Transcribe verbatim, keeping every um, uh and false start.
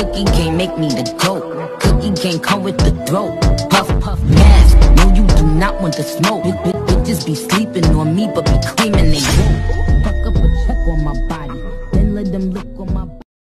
Cookie game make me the goat. Cookie game come with the throat. Puff, puff, gas. No, you do not want the smoke. Bitches be sleeping on me, but be claiming they won't.